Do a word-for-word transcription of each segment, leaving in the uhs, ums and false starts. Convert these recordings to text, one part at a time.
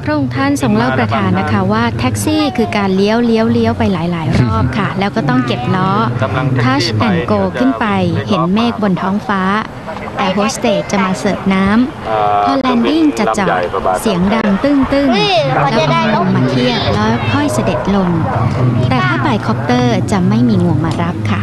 ระองค์ท่านทรงเล่าประทานนะคะว่าแท็กซี่คือการเลี้ยวเลี้ยวเลี้ยวไปหลายๆรอบค่ะแล้วก็ต้องเก็บล้อ Touch and Go ขึ้นไปเห็นเมฆบนท้องฟ้าแอร์โฮสเตสจะมาเสิร์ฟน้ำพอแลนดิ้งจะจอดเสียงดังตึ้งตึ้งแล้วก็ลงมาเทียบแล้วค่อยเสด็จลงแต่ถ้าไบคอปเตอร์จะไม่มีงวงมารับค่ะ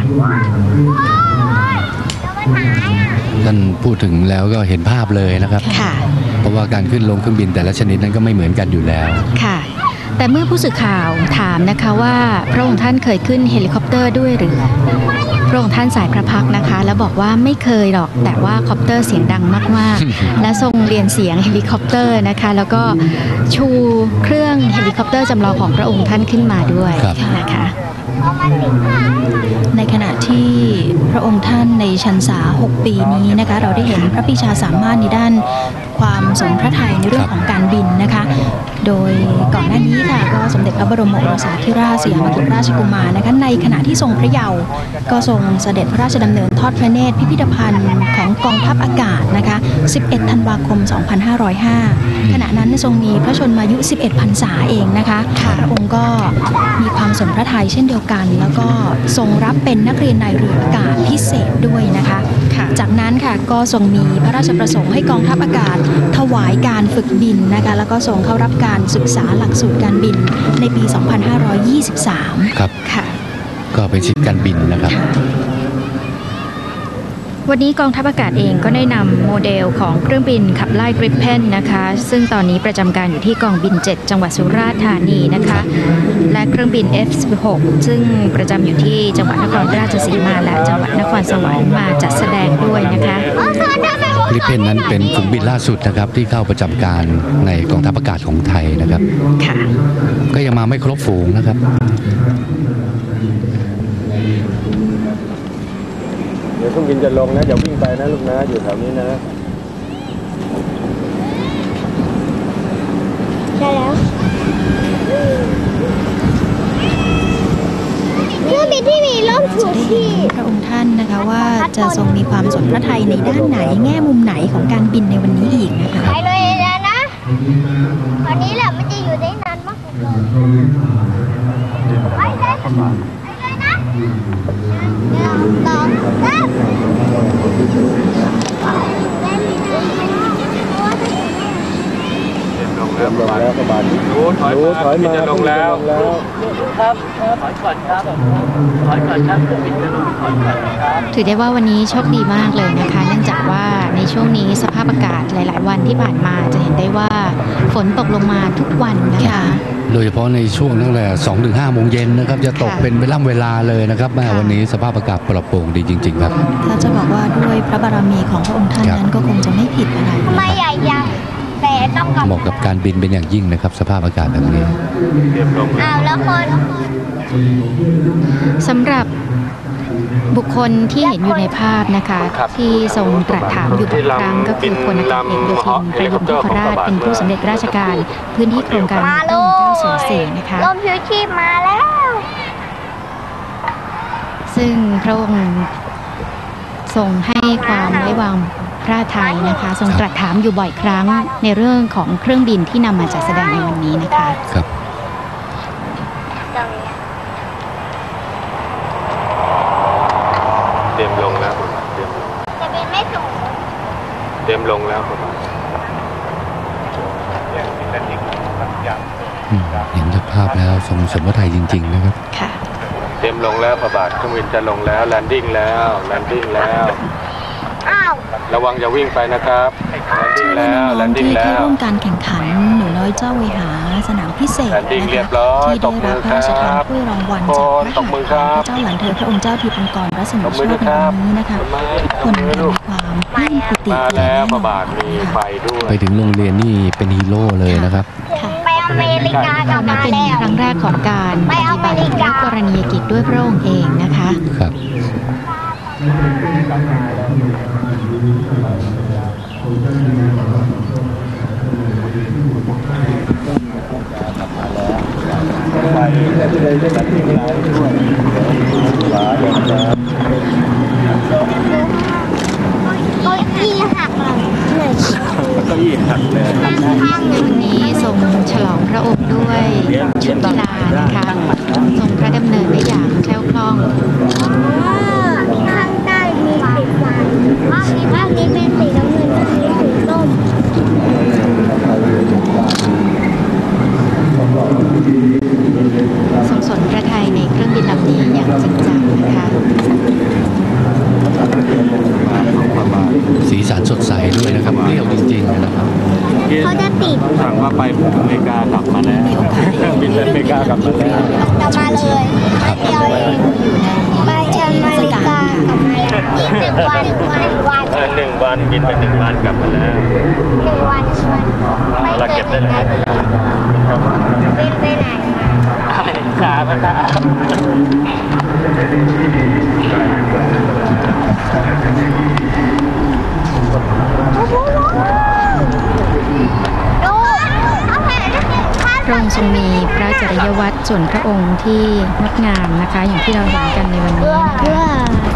ท่านพูดถึงแล้วก็เห็นภาพเลยนะครับเพราะว่าการขึ้นลงเครื่องบินแต่ละชนิดนั้นก็ไม่เหมือนกันอยู่แล้วค่ะแต่เมื่อผู้สื่อข่าวถามนะคะว่าพระองค์ท่านเคยขึ้นเฮลิคอปเตอร์ด้วยหรือพระองค์ท่านสายพระพักนะคะแล้วบอกว่าไม่เคยหรอกแต่ว่าคอปเตอร์เสียงดังมากๆ และทรงเรียนเสียงเฮลิคอปเตอร์นะคะแล้วก็ชูเครื่องเฮลิคอปเตอร์จำลองของพระองค์ท่านขึ้นมาด้วยนะคะในขณะที่พระองค์ท่านในพรรษาหกปีนี้นะคะเราได้เห็นพระปรีชาสามารถในด้านความสมพระทัยในเรื่องของการบินนะคะโดยก่อนหน้านี้ค่ะก็สมเด็จพระบรมโอรสาธิราชสยามกุฎราชกุมารนะคะในขณะที่ทรงพระเยาว์ก็ทรงเสด็จพระราชดำเนินทอดพระเนตรพิพิธภัณฑ์ของกองทัพอากาศนะคะสิบเอ็ดธันวาคมสองพันห้าร้อยห้าขณะนั้นทรงมีพระชนมายุสิบเอ็ดพรรษาเองนะคะพระองค์ก็มีความสมพระทัยเช่นเดียวกันแล้วก็ทรงรับเป็นนักเรียนนายเรืออากาศพิเศษด้วยนะคะจากนั้นค่ะก็ทรงมีพระราชประสงค์ให้กองทัพอากาศถวายการฝึกบินนะคะแล้วก็ทรงเข้ารับการศึกษาหลักสูตรการบินในปี สองพันห้าร้อยยี่สิบสามครับค่ะก็เป็นศิษย์การบินนะครับวันนี้กองทัพอากาศเองก็ได้นำโมเดลของเครื่องบินขับไล่กริปเพนนะคะซึ่งตอนนี้ประจำการอยู่ที่กองบินเจ็ดจังหวัดสุราษฎร์ธานีนะคะและเครื่องบิน เอฟ สิบหก ซึ่งประจำอยู่ที่จังหวัดนครราชสีมาและจังหวัดนครสวรรค์มาจัดแสดงด้วยนะคะกริปเพนนั้นเป็นฝูงบินล่าสุดนะครับที่เข้าประจำการในกองทัพอากาศของไทยนะครับค่ะก็ยังมาไม่ครบฝูงนะครับเดี๋ยวเครื่องบินจะลงนะอย่าวิ่งไปนะลูกนะอยู่แถวนี้นะใช่แล้วเครื่องบินที่มีร่มชูชีพพระองค์ท่านนะคะว่าจะทรงมีความสนพระทัยในด้านไหนแง่มุมไหนของการบินในวันนี้อีกนะคะไปเลยนะวันนี้แหละมันจะอยู่ได้นานมากไปเลยไปเลยนะสองสามเริ่มลงแล้วกระบะรู้ถอยถอยมาจะลงแล้วครับถอยก่อนครับถอยก่อนครับบินจะลงถอยก่อนครับถือได้ว่าวันนี้โชคดีมากเลยนะคะเนื่องจากว่าในช่วงนี้สภาพอากาศหลายๆวันที่ผ่านมาจะเห็นได้ว่าฝนตกลงมาทุกวันนะคะโดยเฉพาะในช่วงตั้งแต่ สองถึงห้า โมงเย็นนะครับจะตกเป็นเวลาเวลาเลยนะครับแม่วันนี้สภาพอากาศปลอดโปร่งดีจริงๆครับถ้าจะบอกว่าด้วยพระบารมีของพระองค์ท่านนั้นก็คงจะไม่ผิดอะไรไม่ใหญ่ยังแต่ต้องเหมาะกับการบินเป็นอย่างยิ่งนะครับสภาพอากาศแบบนี้อ้าวแล้วคนสำหรับบุคคลที่เห็นอยู่ในภาพนะคะที่ทรงตรัสถามอยู่บางครั้งก็คือพลอากาศเอกโยธินประยุทธ์นพราชเป็นผู้สำเร็จราชการพื้นที่โครงการร่มเก้าศูนย์สี่นะคะร่มชูชีพมาแล้วซึ่งพระองค์ทรงให้ความไว้วางพระทัยนะคะทรงตรัสถามอยู่บ่อยครั้งในเรื่องของเครื่องบินที่นำมาจัดแสดงในวันนี้นะคะครับเตรียมลงแล้วเตรียมลงแต่บินไม่สูงเตรียมลงแล้วครับอย่างนี้นั่นเองอย่างเห็นสภาพแล้วทรงสมพระทัยจริงๆนะครับค่ะเตรียมลงแล้วพระบาทเครื่องบินจะลงแล้วแลนดิ้งแล้วแลนดิ้งแล้วระวังอย่าวิ่งไปนะครับชื่อและน้องๆที่เข้าร่วมการแข่งขันหนูน้อยเจ้าเวหาสนามพิเศษนะคะที่ได้รับพระราชทานถ้วยรางวัลจากพระหัตถ์ของพระเจ้าหลานเธอพระองค์เจ้าทิพย์อังกรรัศมีโชติในวันนี้นะคะทุกคนมีความปลื้มปิติแน่นอนไปถึงโรงเรียนนี่เป็นฮีโร่เลยนะครับไปอเมริกาก็มาเป็นครั้งแรกของการปฏิบัติพระกรณียกิจด้วยพระองค์เองนะคะครับไปที่ใดที่ไหนที่ไหนด้วยหลายอย่างนะเก้าอี้หักเลยเก้าอี้หักเลยวันนี้ทรงฉลระองค์ด้วยชุดกีฬานะคะทรงพระดำเนินได้อย่างแคล่วคล่องข้างใต้มีสีฟ้าภาพนี้ภาพนี้เป็นสีน้ำเงินภาพนี้สีส้มทรงสนพระทัยในเครื่องบินลำนี้อย่างจริงจังนะคะสีสันสดใสด้วยนะครับเปรี้ยวจริงๆนะครับเขาจะติดสั่งว่าไปอเมริกากลับมาแล้วเครื่องบินอเมริกากลับมาแล้วกลับมาเลยเดียวเองไปอเมริกากลับมาแล้วนี่หนึ่งวันหนึ่งวันหนึ่งวันบินไปหนึ่งวันกลับมาแล้วหนึ่งวันไม่เกินหนึ่งวันบินไปไหนขาพระพระองค์ทรงมีพระจริยวัตรส่วนพระองค์ที่งดงามนะคะอย่างที่เราเห็นกันในวันนี้นะคะ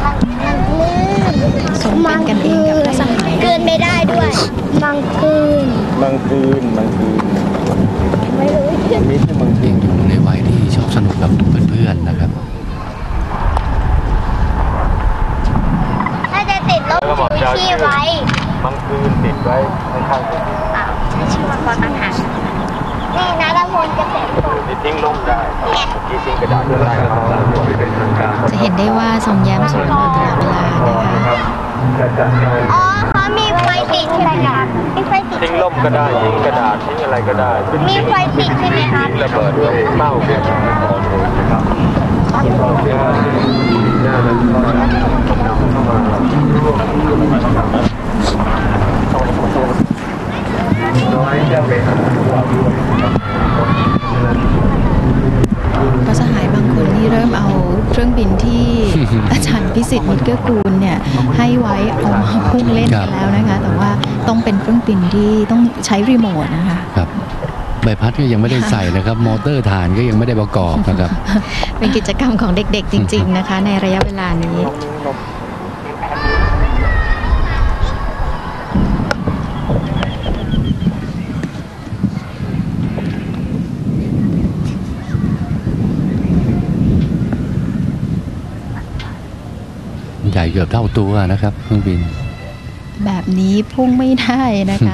ทรงเป็นกันเองกับพระสหายเกินไม่ได้ด้วยมังคืนมังคืนมังคืนไม่รู้นี่คือมังคืนอยู่ในวัยที่ชอบสนุกกับเพื่อนๆนะครับถ้าจะติดลบชูชีพไว้มังคืนติดไว้ข้างๆตัวอ้าวไม่ใช่มังกรต่างหากนี่นะละมนจะเสร็จนี่ทิ้งลงได้ที่ทิ้งกระดาษได้จะเห็นได้ว่าทรงแย้มสวยตลอดเวลานะคะอ๋อเขามีไฟติดใช่ไหมคะมีไฟติดทิ้งล่มก็ได้ทิ้งกระดาษทิ้งอะไรก็ได้มีไฟติดใช่ไหมคะระเบิดเต้าเป็นพระสหายบางคนนี่เริ่มเอาเครื่องบินที่อาจารย์พิสิทธิ์มิตรเกื้อกูลเนี่ยให้ไว้เอามาพุ่งเล่นกันแล้วนะคะแต่ว่าต้องเป็นเครื่องบินที่ต้องใช้รีโมทนะคะครับใบพัดก็ยังไม่ได้ใส่นะครับมอเตอร์ฐานก็ยังไม่ได้ประกอบนะครับเป็นกิจกรรมของเด็กๆจริงๆนะคะในระยะเวลานี้ใหญ่เกือบเท่าตัวนะครับเครื่องบินแบบนี้พุ่งไม่ได้นะคะ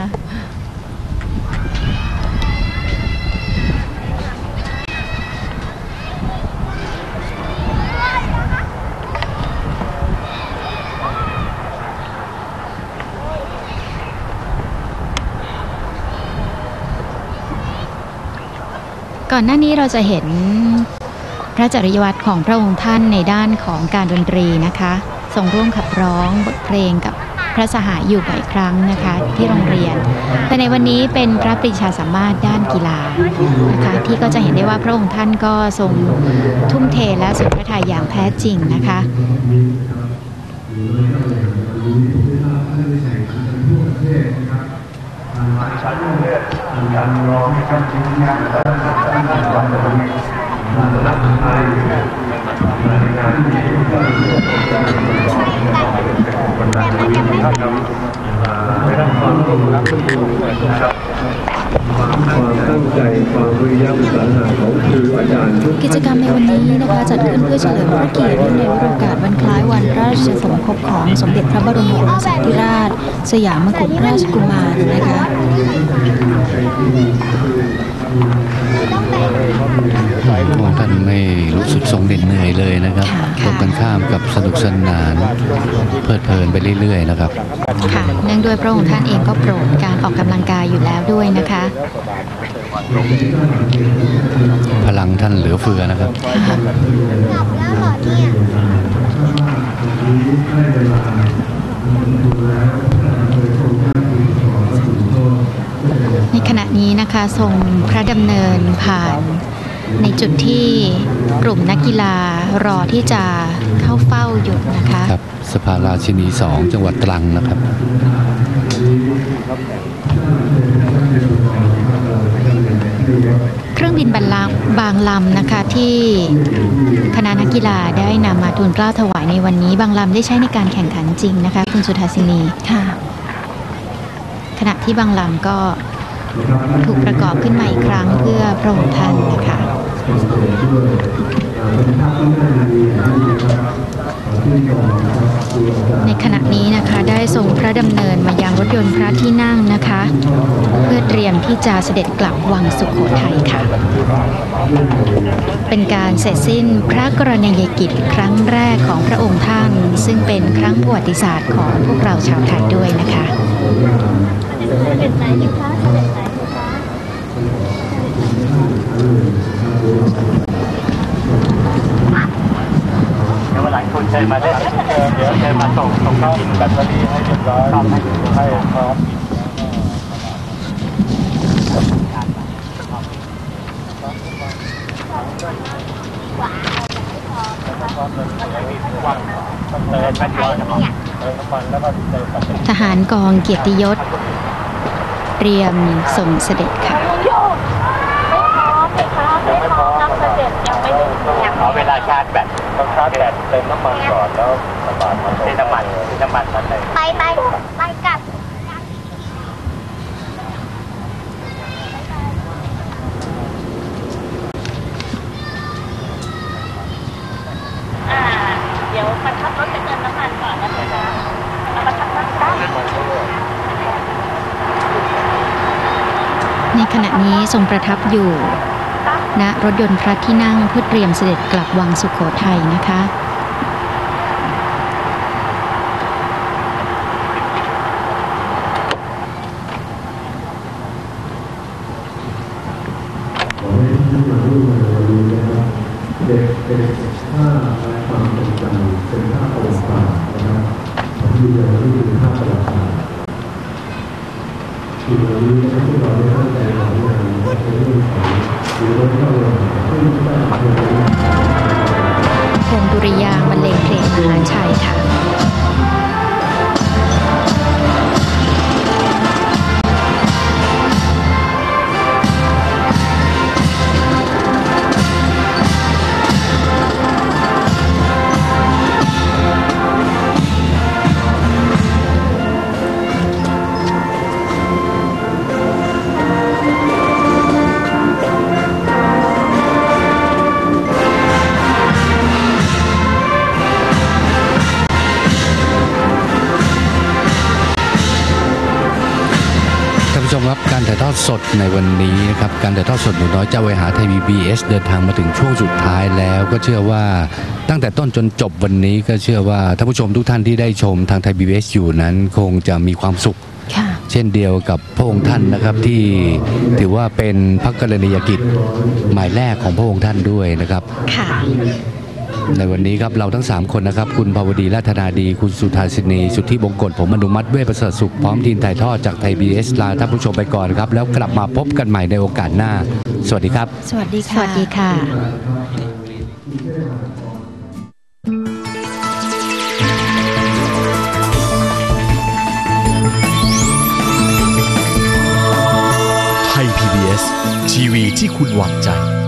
ก่อนหน้านี้เราจะเห็นพระจริยวัตรของพระองค์ท่านในด้านของการดนตรีนะคะทรงร่วมขับร้องบทเพลงกับพระสหายอยู่บ่อยครั้งนะคะที่โรงเรียนแต่ในวันนี้เป็นพระปรีชาสามารถด้านกีฬานะคะที่ก็จะเห็นได้ว่าพระองค์ท่านก็ทรงทุ่มเทและสุดพระทัยอย่างแท้จริงนะคะกิจกรรมในวันนี้นะคะจัดขึ้นเพื่อเฉลิมพระเกียรติในโอกาสวันคล้ายวันพระราชสมภพของสมเด็จพระบรมโอรสาธิราชสยามกุฎราชกุมารนะคะพระองค์ท่านไม่รู้สึกทรงเหน็ดเหนื่อยเลยนะครับตรงกันข้ามกับสนุกสนานเพลิดเพลินไปเรื่อยๆนะครับค่ะเนื่องด้วยพระองค์ท่านเองก็โปรดการออกกำลังกายอยู่แล้วด้วยนะคะพลังท่านเหลือเฟือนะครับในขณะนี้นะคะทรงพระดำเนินผ่านในจุดที่กลุ่มนักกีฬารอที่จะเข้าเฝ้าอยู่นะคะครับสภาราชินีสองจังหวัดตรังนะครับเครื่องบินบรรลังบางลำนะคะที่คณะนักกีฬาได้นำมาทูลเกล้าถวายในวันนี้บางลำได้ใช้ในการแข่งขันจริงนะคะคุณสุทาสินีค่ะขณะที่บางลำก็ถูกประกอบขึ้นมาอีกครั้งเพื่อพื่อพระองค์ท่านนะคะในขณะนี้นะคะได้ทรงพระดำเนินมายังรถยนต์พระที่นั่งนะคะเพื่อเตรียมที่จะเสด็จกลับวังสุโขทัยค่ะเป็นการเสร็จสิ้นพระกรณียกิจครั้งแรกของพระองค์ท่านซึ่งเป็นครั้งประวัติศาสตร์ของพวกเราชาวไทยด้วยนะคะเดี๋ยววันหลังคุณเชิญมาได้เดี๋ยวเชิญมาส่งส่งเข้าแบตเตอรี่ให้เรียบร้อยให้ให้พร้อมทหารกองเกียรติยศเตรียมส่งเสด็จค่ะขอเวลาชาร์จแบตต้องชาร์จแบตเติมน้ำมันก่อนแล้วน้ำมันมาเติมน้ำมันน้ำมันมันเลยไปไปไปกลับเดี๋ยวประทับรถจะเติมน้ำมันก่อนนะคะเอาประทับรถได้ในขณะนี้ทรงประทับอยู่ณรถยนต์พระที่นั่งเพื่อเตรียมเสด็จกลับวังสุโขทัยนะคะเด็กเป็นผ้าและความทรงจำเป็นผ้าประวัติศาสตร์นะครับที่เราที่เป็นผ้าประวัติศาสตร์ที่เรานี้ที่เราได้ตั้งใจหลายอย่างว่าเป็นเรื่องของหรือว่าเราที่ได้ทำพงศ์ดุริยางค์บรรเลงเพลงมหาชัยค่ะชมครับการถ่ายทอดสดในวันนี้นะครับการถ่ายทอดสดหนูน้อยเจ้าเวหาไทย พี บี เอส เดินทางมาถึงช่วงสุดท้ายแล้วก็เชื่อว่าตั้งแต่ต้นจนจบวันนี้ก็เชื่อว่าท่านผู้ชมทุกท่านที่ได้ชมทางไทย พี บี เอส อยู่นั้นคงจะมีความสุขเช่นเดียวกับพระองค์ท่านนะครับที่ถือว่าเป็นพระกรณียกิจหมายแรกของพระองค์ท่านด้วยนะครับในวันนี้ครับเราทั้งสามคนนะครับคุณภาวดีราธนาดีคุณสุธาสินีสุทธิบงกฎผมอนุมัติเวชประเสริฐสุขพร้อมทีมถ่ายทอดจากไทย พี บี เอส ลาท่านผู้ชมไปก่อนครับแล้วกลับมาพบกันใหม่ในโอกาสหน้าสวัสดีครับสวัสดีค่ะสวัสดีค่ะไทย พี บี เอส ทีวีที่คุณวางใจ